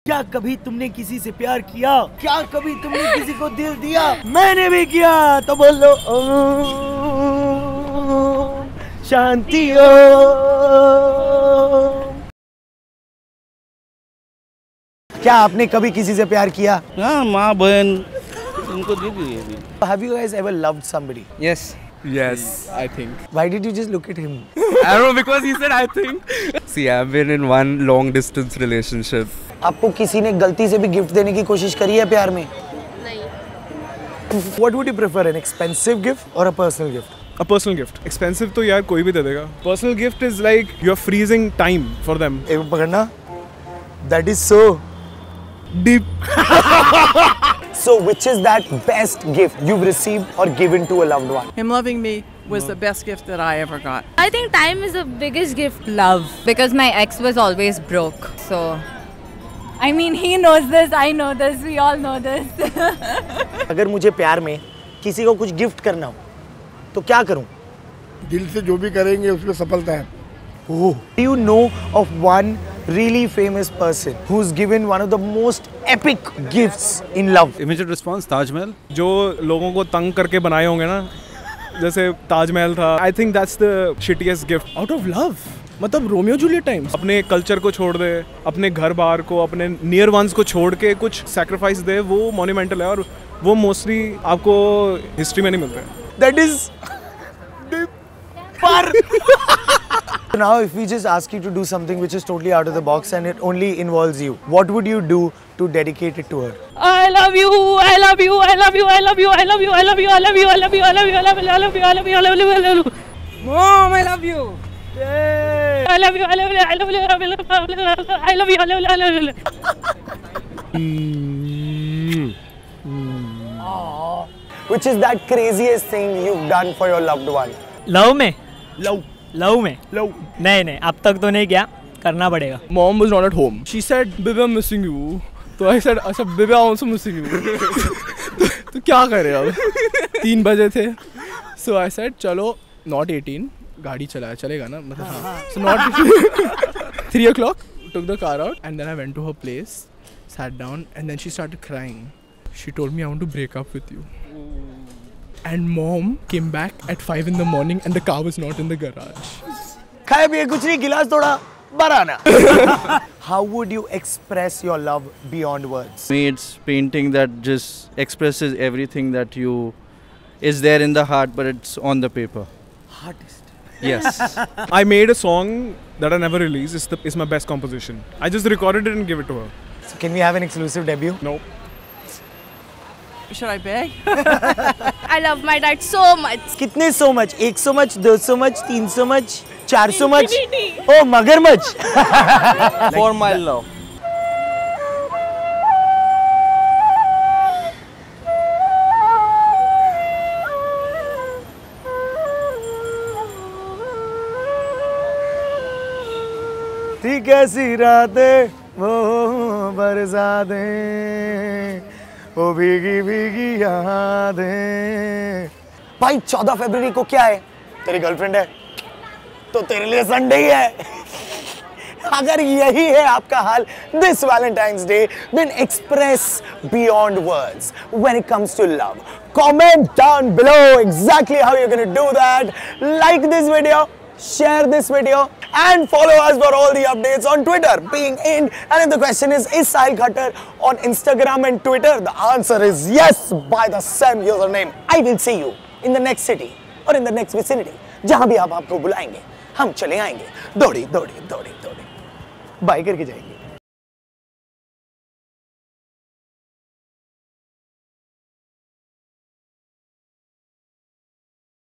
क्या कभी तुमने किसी से प्यार किया? क्या कभी तुमने किसी को दिल दिया? मैंने भी किया, तो बोलो ओम शांति ओम। क्या आपने कभी किसी से प्यार किया? हाँ, माँ बहन उनको दी भी है। Have you guys ever loved somebody? Yes. Yes, I think. Why did you just look at him? I don't know, because he said I think. See, I've been in one long distance relationship. आपको किसी ने गलती से भी gift देने की कोशिश करी है प्यार में? नहीं। What would you prefer, an expensive gift or a personal gift? A personal gift. Expensive तो यार कोई भी दे देगा. Personal gift is like you're freezing time for them. एक पकड़ना. That is so deep. So which is that best gift you've received or given to a loved one? Him loving me was the best gift that I ever got. I think time is the biggest gift. Love, because my ex was always broke. So, I mean, he knows this, I know this, we all know this. अगर मुझे प्यार में किसी को कुछ gift करना हो तो क्या करूं? दिल से जो भी करेंगे उसमें सफलता है। Oh. Do you know of one really famous person who's given one of the most epic gifts in love? Immediate response, Taj Mahal. जो लोगों को तंग करके बनाए होंगे ना, जैसे ताजमहल था. I think that's the shittiest gift. Out of love. मतलब रोमियो जूलियट टाइम्स. अपने कल्चर को छोड़ दे, अपने घर बार को, अपने नियर वंस को छोड़ के कुछ सैक्रिफाइस दे, वो मोन्यूमेंटल है और वो मोस्टली आपको हिस्ट्री में नहीं मिलता है. That is पर now if we just ask you to do something which is totally out of the box and it only involves you, what would you do to dedicate it to her? I love you, I love you, I love you, I love you, I love you, I love you, I love you, I love you, I love you, I love you, I love you, I love you, I love you, I love you. Mom, I love you. I love you, I love you, I love you, I love you, I love you, I love you, I love you. Which is that craziest thing you've done for your loved one? Love में? Love. Love में? Love. नहीं, अब तक तो नहीं किया, करना पड़ेगा. Mom was not at home. She said, "Baby, I'm missing you." तो I said, "अच्छा, baby, I'm also missing you." तो क्या करें अब? 3 बजे थे. So I said, चलो, not 18, गाड़ी चलेगा ना, मतलब हाँ. So not 3 o'clock, took the car out and then I went to her place, sat down and then she started crying. She told me, "I want to break up with you." And mom came back at 5 in the morning and the car was not in the garage. खाए पिए कुछ नहीं, गिलास थोड़ा बराना. How would you express your love beyond words? For me, it's painting that just expresses everything that you is there in the heart, but it's on the paper. Artist. Yes. I made a song that I never released. It's my best composition. I just recorded it and gave it to her. So can we have an exclusive debut? No. Should I beg? I love my dad so much. कितने so much? 100 much, 200 much, 300 much, 400 much? Oh, मगरमच्छ. For my love. थी कैसी रातें वो बरसातें, वो भीगी भीगी यादें. भाई 14 फरवरी को क्या है? तेरी गर्लफ्रेंड है तो तेरे लिए संडे ही है. अगर यही है आपका हाल this Valentine's Day, then express beyond words when it comes to love. Comment down below exactly how you're going to do that. Like this video, share this video and follow us for all the updates on Twitter, being in. And if the question is Sahil Khattar on Instagram and Twitter, the answer is yes by the same username. I will see you in the next city or in the next vicinity. जहां भी आप आपको बुलाएंगे हम चले आएंगे, दौड़ी दौड़ी दौड़ी दौड़ी बाय करके जाएंगे.